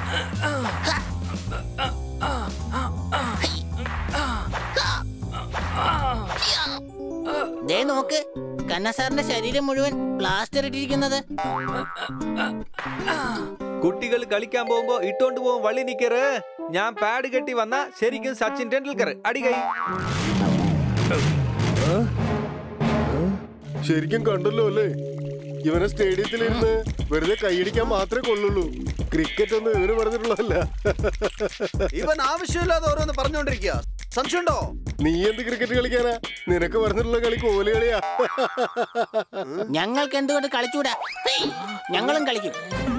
ദേ നോക്ക്, കന്നസാറിന്റെ ശരീരം മുഴുവൻ പ്ലാസ്റ്റർ ഇട്ടിരിക്കുന്നത്. കുട്ടികൾ കളിക്കാൻ പോകുമ്പോ ഇട്ടോണ്ട് പോകും വള്ളി നിക്കറ്. ഞാൻ പാഡ് കെട്ടി വന്ന ശരിക്കും സച്ചിൻ ടെണ്ടുൽക്കർ. അടികൈ ശരിക്കും കണ്ടല്ലോ അല്ലേ? ഇവനെ സ്റ്റേഡിയത്തിലിരുന്ന് വെറുതെ കൈയടിക്കാൻ മാത്രമേ കൊള്ളുള്ളൂ. ക്രിക്കറ്റ് ഒന്നും ഇവന് പറഞ്ഞിട്ടുള്ളതല്ല. ഇവൻ ആവശ്യമില്ലാതെ ഓരോന്ന് പറഞ്ഞോണ്ടിരിക്കുക. സംശയമുണ്ടോ? നീ എന്ത് ക്രിക്കറ്റ് കളിക്കാനാ? നിനക്ക് പറഞ്ഞിട്ടുള്ള കളി കോല് കളിയാ. ഞങ്ങൾക്ക് എന്തുകൊണ്ട് കളിച്ചൂടാ? ഞങ്ങളും കളിക്കും.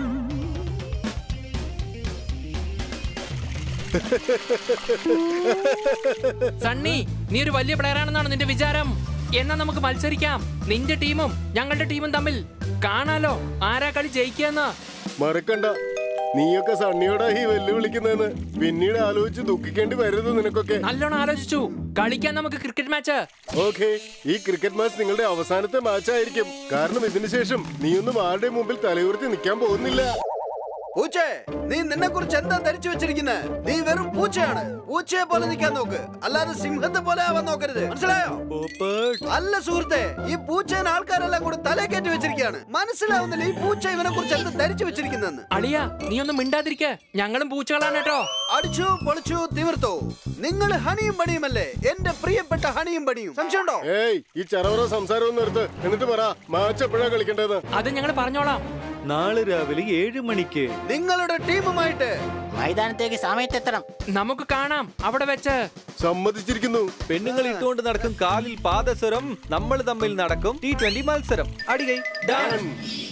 സണ്ണി, നീ ഒരു വലിയ പ്ലെയർ ആണെന്നാണ് നിന്റെ വിചാരം. എന്നാ നമുക്ക് മത്സരിക്കാം. നിന്റെ ടീമും ഞങ്ങളുടെ ടീമും തമ്മിൽ. കാണാലോ ആരാ കളി ജയിക്കാന്ന്. മറക്കണ്ട, നീയൊക്കെ സണ്ണിയോടാ ഈ വെല്ലുവിളിക്കുന്നതെന്ന് പിന്നീട് ആലോചിച്ച് ദുഃഖിക്കേണ്ടി വരരുത് നിനക്കൊക്കെ. നല്ലോണം ആലോചിച്ചു. കളിക്കാൻ നമുക്ക് ക്രിക്കറ്റ് മാച്ച്. ഓക്കെ, ഈ ക്രിക്കറ്റ് മാച്ച് നിങ്ങളുടെ അവസാനത്തെ മാച്ച് ആയിരിക്കും. കാരണം ഇതിനു ശേഷം നീയൊന്നും ആരുടെ മുമ്പിൽ തലയുയർത്തി നിൽക്കാൻ പോകുന്നില്ല. പൂച്ചേ, നീ നിന്നെ കുറിച്ച് എന്താ ധരിച്ചു വെച്ചിരിക്കുന്നത്? നീ വെറും പൂച്ചയാണ്. പൂച്ചയെ പോലെ നിൽക്കാൻ നോക്ക്, അല്ലാതെ സിംഹത്തെ പോലെ ആവാൻ നോക്കരുത്. മനസ്സിലായോ? അല്ല സുഹൃത്തെ, ഈ പൂച്ചേനെ ആൾക്കാരെല്ലാം കൂടെ തലേ കയറ്റി വെച്ചിരിക്കുകയാണ്. മനസ്സിലാവുന്നില്ല ഈ പൂച്ച ഇവനെ കുറിച്ച് എന്താ ധരിച്ചു വെച്ചിരിക്കുന്നെന്ന്. അളിയാ, നീ ഒന്നും മിണ്ടാതിരിക്ക. ഞങ്ങളും പൂച്ചകളാണ് കേട്ടോ. അടിച്ചു പൊളിച്ചു തിമിർത്തോ. നിങ്ങൾ ഹണിയും പണിയുമല്ലേ? എന്റെ പ്രിയപ്പെട്ട ഹണിയും പണിയും. സംശയമുണ്ടോ? ഏയ്, ഈ ചറവറ സംസാരം നിർത്ത്. എന്നിട്ട് പറ, മാച്ച് എപ്പോഴാ കളിക്കേണ്ടത്? അത് ഞങ്ങൾ പറഞ്ഞോളാം. നാളെ രാവിലെ 7 മണിക്ക് നിങ്ങളുടെ ടീമുമായിട്ട് മൈതാനത്തേക്ക് സമയത്തെത്തണം. നമുക്ക് കാണാം അവിടെ വെച്ച്. സമ്മതിച്ചിരിക്കുന്നു. പെണ്ണുങ്ങൾ ഇട്ടുകൊണ്ട് നടക്കും കാലിൽ പാദസരം. നമ്മൾ തമ്മിൽ നടക്കും T20 മത്സരം. അടികൈ ഡൺ.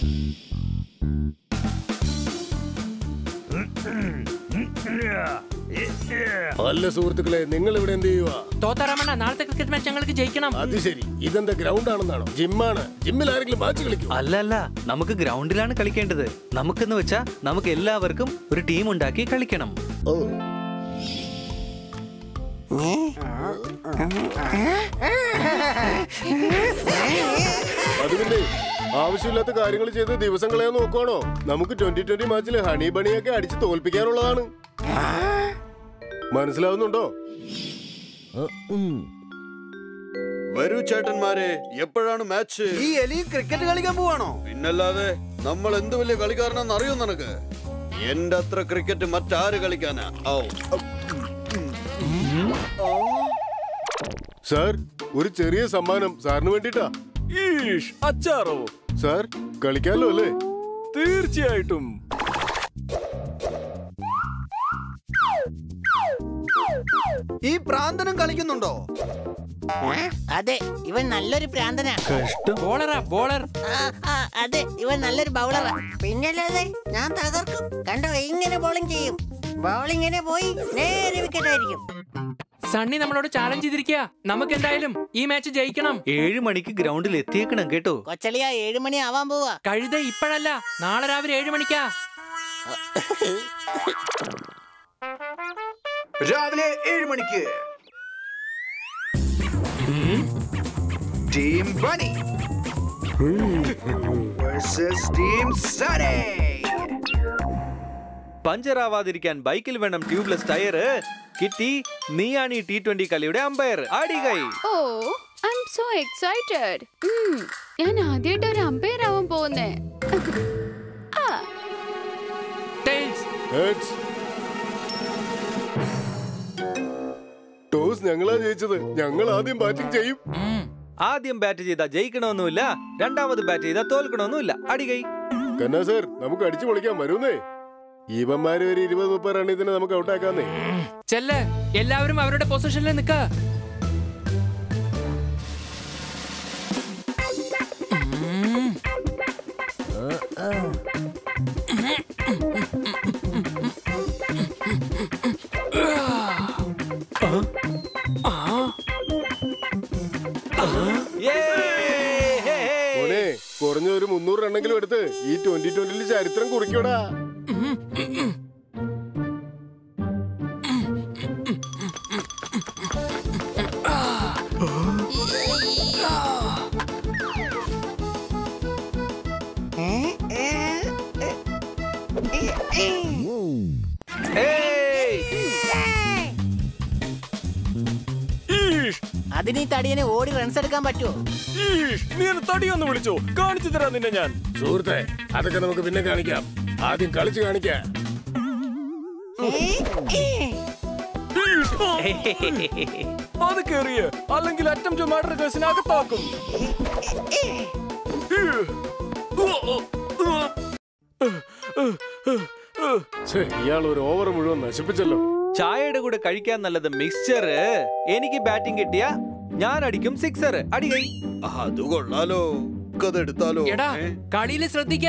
അല്ല സുഹൃത്തുക്കളെ, നിങ്ങൾ ഇവിടെ എന്ത് ചെയ്യുക? തോത്താറാമണ്ണ, നാളത്തെ ക്രിക്കറ്റ് മാച്ച് ഞങ്ങൾക്ക് ജയിക്കണം. അത് ശരി, ഇതെന്താ ഗ്രൗണ്ട് ആണെന്നാണോ? ജിമ്മാണ്. ജിമ്മിൽ ആരെങ്കിലും മാച്ച് കളിക്കും? അല്ല, നമുക്ക് ഗ്രൗണ്ടിലാണ് കളിക്കേണ്ടത്. നമുക്കെന്ന് വെച്ചാ നമുക്ക് എല്ലാവർക്കും ഒരു ടീം ഉണ്ടാക്കി കളിക്കണം. ഓ, അത് പിന്നെ ആവശ്യമില്ലാത്ത കാര്യങ്ങൾ ചെയ്ത് ദിവസം കളയാൻ നോക്കുവാണോ? നമുക്ക് 2020 മാച്ചിൽ ഹണി ബണിയൊക്കെ അടിച്ച് തോൽപ്പിക്കാനുള്ളതാണ്. മനസ്സിലാവുന്നുണ്ടോ? വരൂ ചേട്ടന്മാരെ, എപ്പോഴാണ് മാച്ച്? ഈ എലിയും ക്രിക്കറ്റ് കളിക്കാൻ പോവാണോ? പിന്നല്ലാതെ നമ്മൾ എന്ത് വലിയ കളിക്കാരനാന്ന് അറിയോ നിനക്ക്? എന്റെ അത്ര ക്രിക്കറ്റ് മറ്റാര് കളിക്കാനാ? സാർ, ഒരു ചെറിയ സമ്മാനം സാറിന് വേണ്ടിട്ടാ. അച്ചാറോ? സാർ, കളിക്കാലോ അല്ലേ? തീർച്ചയായിട്ടും. ഈ പ്രാന്തനും കളിക്കുന്നുണ്ടോ? അതെ, ഇവൻ നല്ലൊരു പ്രാന്തനാ. ബോളറാ, ബോളർ. അതെ, ഇവൻ നല്ലൊരു ബൗളറാ. പിന്നല്ലാതെ ഞാൻ തകർക്കും. കണ്ടോ, ഇങ്ങനെ ബോളിംഗ് ചെയ്യും. ബോളിങ്ങിനെ പോയി നേരെ വിക്കറ്റ് ആയിരിക്കും. സണ്ണി നമ്മളോട് ചാലഞ്ച് ചെയ്തിരിക്കുക. നമുക്ക് എന്തായാലും ഈ മാച്ച് ജയിക്കണം. 7 മണിക്ക് ഗ്രൗണ്ടിൽ എത്തിയേക്കണം കേട്ടോ. കൊച്ചളിയ, 7 മണി ആവാൻ പോവാ. കഴുത ഇപ്പോഴല്ല, നാളെ രാവിലെ 7 മണിക്കാ. രാവിലെ 7 മണിക്ക് team Bunny versus team Sunny. പഞ്ചറാവാതിരിക്കാൻ ബൈക്കിൽ വേണം ട്യൂബ്ലെസ് ടയർ. കിട്ടി, നീയാണ് ഈ T20 കളിയുടെ അമ്പയർ. അടികൈ. Oh, I am so excited. ഞാൻ ആദ്യമായിട്ട് ഒരു അമ്പയർ ആവാൻ പോകുന്നേ. ടോസ് ഞങ്ങളാ ജയിച്ചത്. ഞങ്ങൾ ആദ്യം ബാറ്റിംഗ് ചെയ്യും. ആദ്യം ബാറ്റ് ചെയ്താ ജയിക്കണമെന്നുമില്ല, രണ്ടാമത് ബാറ്റ് ചെയ്താ തോൽക്കണമെന്നുമില്ല. അടികൈ. കന്നാ സർ, നമുക്ക് അടിച്ചു പൊളിക്കാൻ വരുന്നേ. ഇവന്മാര് ഒരു 20-30 റണ്ണിന് നമുക്ക് ഔട്ടാക്കാന്നേ. ചെല്ല്, എല്ലാവരും അവരുടെ പൊസിഷനിൽ നിൽക്ക. മോനെ, കുറഞ്ഞ ഒരു 300 റണ്ണെങ്കിലും എടുത്ത് ഈ 2020 ചരിത്രം കുറിക്കൂടാ. അതിന് ഈ തടിയനെ ഓടി റൺസ് എടുക്കാൻ പറ്റുമോ? നീ തടിയൊന്ന് വിളിച്ചോ, കാണിച്ചു തരാം നിന്നെ ഞാൻ. സുഹൃത്തെ, അതൊക്കെ നമുക്ക് പിന്നെ കാണിക്കാം. ആദ്യം കളിച്ച് കാണിക്കാം. അത് കേറിയ അല്ലെങ്കിൽ അറ്റംപ്റ്റ് മർഡർ കേസിന് അകത്താക്കും. ഇയാൾ ഒരു ഓവർ മുഴുവൻ നശിപ്പിച്ചല്ലോ. ചായയുടെ കൂടെ കഴിക്കാൻ നല്ലത് മിക്സ്ചർ. എനിക്ക് ബാറ്റിംഗ് കിട്ടിയ ഞാൻ അടിക്കും സിക്സർ. അടികൈ. അത് കൊള്ളാലോ, അതെടുത്താലോ. എടാ കളിയില് ശ്രദ്ധിക്ക.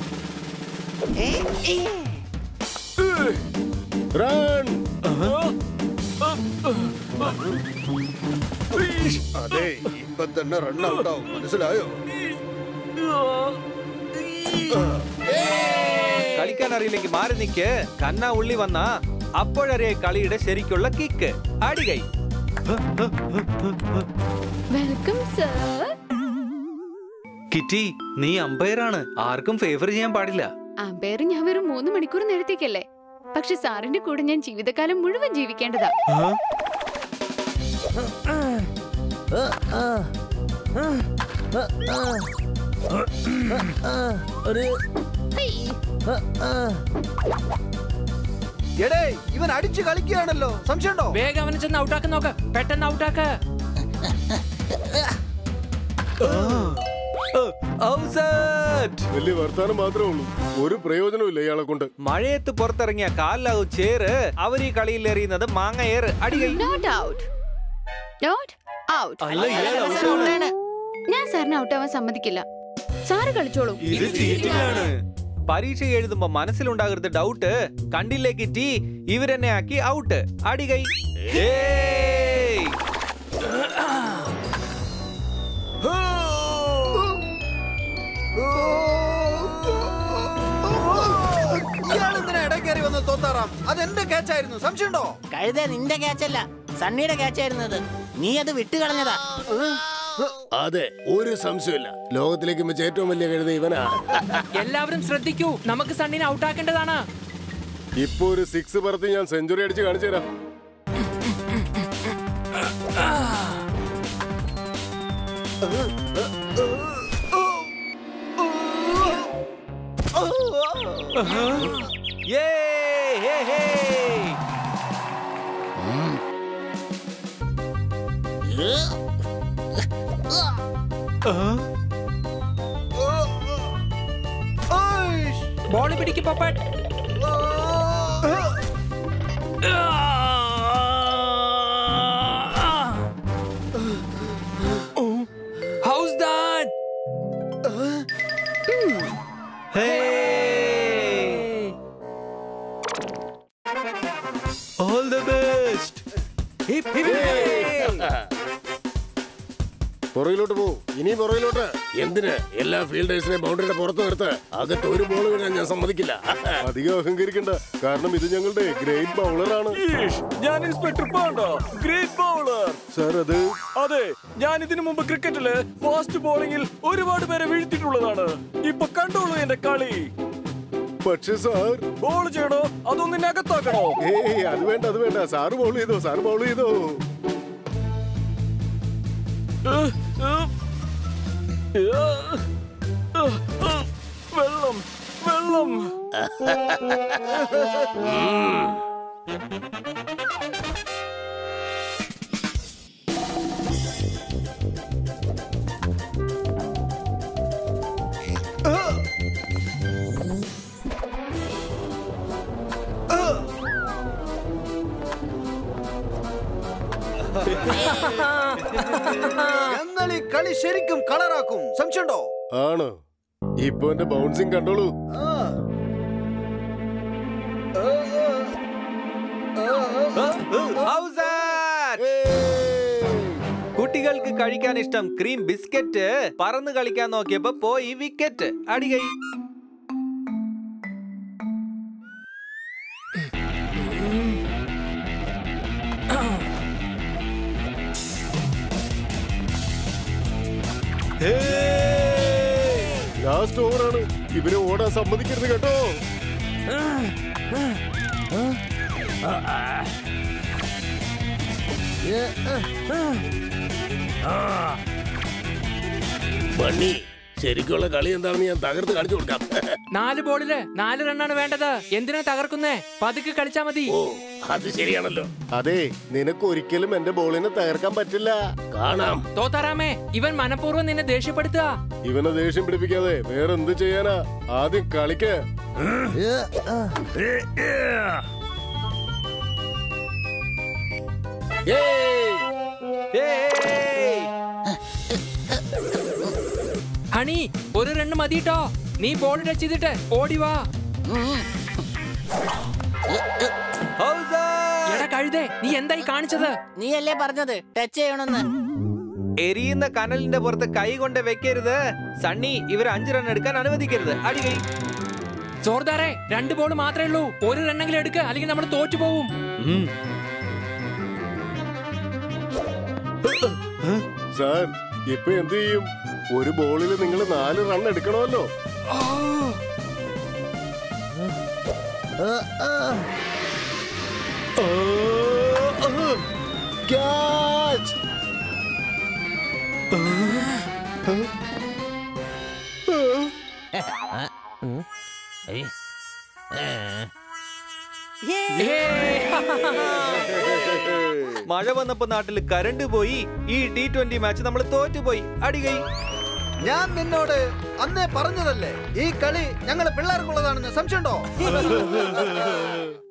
റൺ. അതെ, ഇപ്പൊ തന്നെ റൺ ഔട്ട് ആവും, മനസ്സിലായോ? കളിക്കാൻ അറിയില്ലെങ്കിൽ മാറി നിക്ക്. കണ്ണ ഉള്ളി വന്ന അപ്പോഴറിയ കളിയുടെ ശരിക്കുള്ള കിക്ക്. അടികൈ. Welcome sir. കിറ്റി, നീ അമ്പയറാണ്. ആർക്കും ഫേവർ ചെയ്യാൻ പാടില്ല. അമ്പയർ ഞാൻ വെറും 3 മണിക്കൂർ നേരത്തേക്കല്ലേ. പക്ഷെ സാറിന്റെ കൂടെ ഞാൻ ജീവിതകാലം മുഴുവൻ ജീവിക്കേണ്ടതാ. എടേ, ഇവൻ അടിച്ചു കളിക്കുകയാണല്ലോ, സംശയമുണ്ടോ? വേഗം അവനെ ചെന്ന് ഔട്ടാക്കാൻ നോക്ക്. പെട്ടെന്ന് ഔട്ടാക്ക. വലിയ വർത്താനം മാത്രമേ ഉള്ളൂ, ഒരു പ്രയോജനമില്ല ഇയാളെ കൊണ്ട്. മഴയത്ത് പുറത്തിറങ്ങിയ കാലിലാവും ചേറ്. അവർ ഈ കളിയിൽ എറിയുന്നത് മാങ്ങ ഏറ്. അടികൈ. Not out. Not out. അല്ല, ഇയാൾ out ആണ്. ഞാൻ സാറിന് ഔട്ടാവാൻ സമ്മതിക്കില്ല. സാറ് കളിച്ചോളൂ. ഇത് ചീറ്റിംഗാണ്. പരീക്ഷ എഴുതുമ്പോ മനസ്സിലുണ്ടാകരുത് ഡൗട്ട്. കണ്ടില്ലേ കിറ്റി, ഇവരെന്നെ ആക്കി ഔട്ട്. അടികൈ. ഇയാളെന്തിനാ ഇടയ്ക്കേറി വന്ന് തോത്താറാം? അതെന്റെ ക്യാച്ചായിരുന്നു, സംശയമുണ്ടോ? കഴുത നിന്റെ ക്യാച്ചല്ല, സണ്ണിയുടെ ക്യാച്ചായിരുന്നത്. നീ അത് വിട്ടുകളഞ്ഞതാ. അതെ, ഒരു സംശയമില്ല. ലോകത്തിലേക്ക് വെച്ച് ഏറ്റവും വലിയ കഴുത ഇവനാ. എല്ലാവരും ശ്രദ്ധിക്കൂ, നമുക്ക് സണ്ണിനെ ഔട്ടാക്കേണ്ടതാണ്. ഇപ്പൊ ഒരു 6 പറത്തി ഞാൻ സെഞ്ചുറി അടിച്ച് കാണിച്ചു തരാം. ബോൾ പിടിക്ക് പപ്പട്ട്. How's that? Hey! All the best. Hip hip hip. പുറകിലോട്ട് പോ, ഇനി പുറകിലോട്ട്. എന്തിന് എല്ലാ ഫീൽഡേഴ്സിനെ ബൗണ്ടറിയുടെ പുറത്ത് നിർത്ത്. അകത്ത് ഒരു ബോൾ വീഴാൻ ഞാൻ സമ്മതിക്കില്ല. അധികം അഹങ്കരിക്കണ്ട, കാരണം ഇത് ഞങ്ങളുടെ ഗ്രേറ്റ് ബൗളറാണ്. ഞാൻ inspector Panda, great bowler. Sir, അത് അതെ, ഞാൻ ഇതിനു മുമ്പ് ക്രിക്കറ്റില് ഫാസ്റ്റ് ബോളിംഗിൽ ഒരുപാട് പേരെ വീഴ്ത്തിയിട്ടുള്ളതാണ്. ഇപ്പൊ കണ്ടോളൂ എന്റെ കളി. പക്ഷേ സാർ, ബോൾ ചെയ്യണോ അതൊന്നിനെ അകത്താക്കണോ? ഏയ് അത് വേണ്ട, അത് വേണ്ട. സാറ് ബൗൾ ചെയ്തോ, സാറ് ബൗൾ ചെയ്തോ. വെള്ളം വെള്ളം. എന്നാൽ ഈ കളി ശരിക്കും കളറാക്കും, സംശയമുണ്ടോ? ആണ്. ഇപ്പൊ എന്റെ ബൗൺസിങ് കണ്ടോളൂ. കുട്ടികൾക്ക് കഴിക്കാൻ ഇഷ്ടം ക്രീം ബിസ്ക്കറ്റ്. പറന്ന് കളിക്കാൻ നോക്കിയപ്പോ പോയി വിക്കറ്റ്. അടികൈ. ലാസ്റ്റ് ഓവറാണ്, ഇവരെ ഓടാൻ സമ്മതിക്കരുത് കേട്ടോ. ബണ്ണി ശരിക്കുള്ള കളി എന്താണെന്ന് ഞാൻ തകർത്ത് കാണിച്ചു കൊടുക്കാം. 4 ബോളില് 4 റണ്ണാണ് വേണ്ടത്. എന്തിനാ തകർക്കുന്നേ? പതുക്കെ കളിച്ചാ മതി. ഓ അത് ശരിയാണല്ലോ. അതെ, നിനക്ക് ഒരിക്കലും എന്റെ ബോളിനെ തകർക്കാൻ പറ്റില്ല. കാണാം. തോത്താറാമേ, ഇവൻ മനഃപൂർവ്വം നിന്നെ ദേഷ്യപ്പെടുത്തുക. ഇവനെ ദേഷ്യം പിടിപ്പിക്കാതെ വേറെ എന്ത് ചെയ്യാനാ? ആദ്യം കളിക്ക്. ഹണി, 1 റണ്ണ് മതിട്ടോ. നീ ബോൾ ടച്ച് ചെയ്തിട്ട് ഓടിവാ. എടാ കഴുതേ, നീ എന്തായി കാണിച്ചത്? നീയല്ലേ പറഞ്ഞത് ടച്ച് ചെയ്യണമെന്ന്? എരിയുന്ന കനലിന്റെ പുറത്ത് കൈ കൊണ്ട് വെക്കരുത്. സണ്ണി, ഇവർ 5 റൺ എടുക്കാൻ അനുവദിക്കരുത്. അടികൈ. സോർദാറെ, 2 ബോൾ മാത്രമേ ഉള്ളൂ. 1 റണ്ണെങ്കിലും എടുക്ക, അല്ലെങ്കിൽ നമ്മൾ തോറ്റു പോവും. സാർ, ഇപ്പൊ എന്ത് ചെയ്യും? ഒരു ബോളിൽ നിങ്ങൾ 4 റൺ എടുക്കണമല്ലോ. ക്യാച്ച്! മഴ വന്നപ്പോ നാട്ടിൽ കറണ്ട് പോയി. ഈ T20 മാച്ച് നമ്മൾ തോറ്റുപോയി. അടികൈ. ഞാൻ നിന്നോട് അന്നേ പറഞ്ഞതല്ലേ, ഈ കളി ഞങ്ങള് പിള്ളേർക്കുള്ളതാണെന്ന്. സംശയമുണ്ടോ?